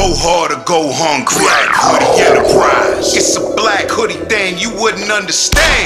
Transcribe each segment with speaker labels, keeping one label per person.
Speaker 1: Go hard or go hungry. Black hoodie enterprise. It's a black hoodie thing you wouldn't understand.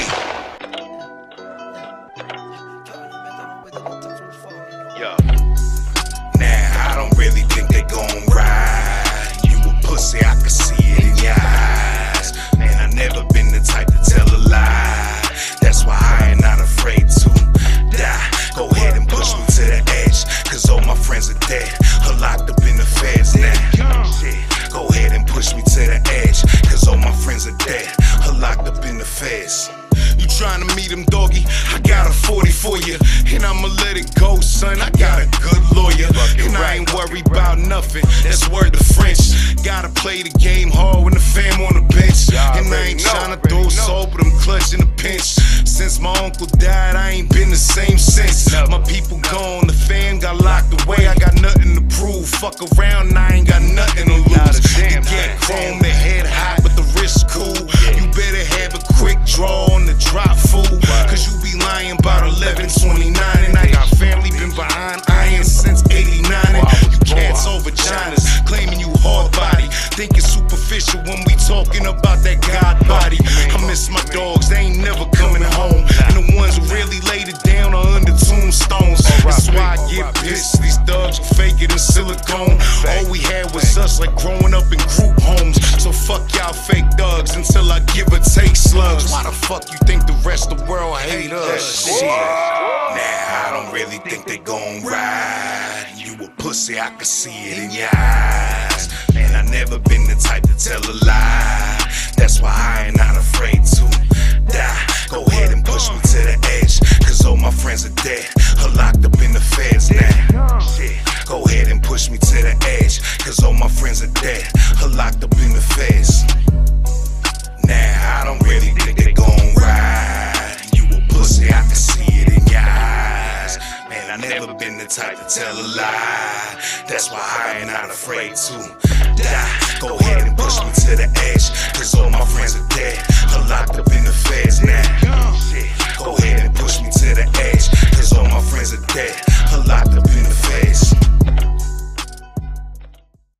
Speaker 1: Yeah. Nah, I don't really think they gon' ride. You a pussy, I can see it in your eyes. Man, I never been the type to tell a lie. That's why I ain't not afraid to die. Go ahead and push me to the edge, cause all my friends are dead or locked up in the feds now. Shit. Go ahead and push me to the edge, cause all my friends are dead or locked up in the feds. You tryna meet him, doggy? I got a 40 for you, and I'ma let it go, son. I got a good lawyer, and I ain't worried about nothing. That's word to French. Gotta play the game hard when the fam on the bench. And I ain't tryna throw soul, but I'm clutching a pinch. Since my uncle died, I ain't been the same since. My people gone, the fam got locked away. I got nothing to prove. Fuck around, I ain't got nothing to lose. You get chrome, the head high, but the wrist cool. You better have a quick draw on the drop, fool. Cause you be lying about 11:29, and I got family been behind iron since 89. And you cats on vaginas, claiming you hard body, thinking superficial when we talking about that God body. I miss my dogs, they ain't never coming home, and the ones who really laid it down are under tombstones. That's why I get pissed. These thugs are faker than silicone. All we had was us, like growing up in group homes. So fuck y'all fake thugs until I give or take slugs. Why the fuck you think the rest of the world hate us? Shit. Nah, I don't really think they gon' ride. You a pussy, I can see it in your eyes. Man, I never been the type to tell a lie. That's why I ain't not afraid to die. Go ahead and push me to the edge, cause all my friends are dead or locked up in the feds now. Shit. Go ahead and push me to the edge, cause all my friends are dead or locked up in the feds. Nah, I don't really think they gon' ride. You a pussy, I can see it in your eyes. Man, I never been the type to tell a lie. That's why I ain't not afraid to die. Go ahead and push me to the edge, cause all my friends are dead or locked up in the feds now.